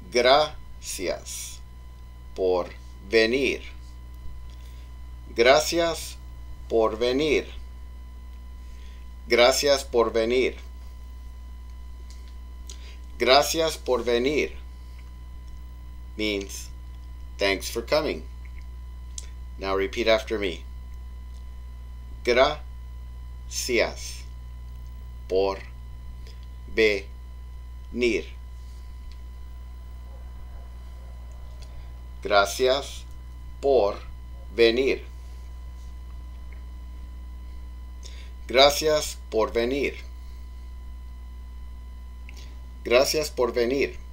Gracias por venir. Gracias por venir. Gracias por venir. Gracias por venir means thanks for coming. Now repeat after me. Gracias por venir. Gracias por venir. Gracias por venir. Gracias por venir.